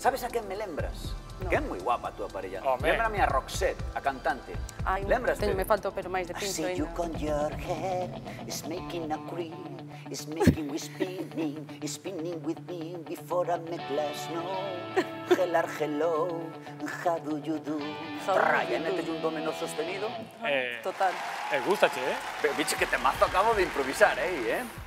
Sabes a quen me lembras? Que é moi guapa a túa parella. Home. Lémbrame a Roxette, a cantante. Ai, Lembraste? me falta o pero máis de I pinto see you ainda. con your head is making a cream, is making me spinning with me before I make last know. Hello, how do you do? Raya, metes un do menor sostenido. Total. Gustache, eh? Bicho, que temazo acabo de improvisar, eh?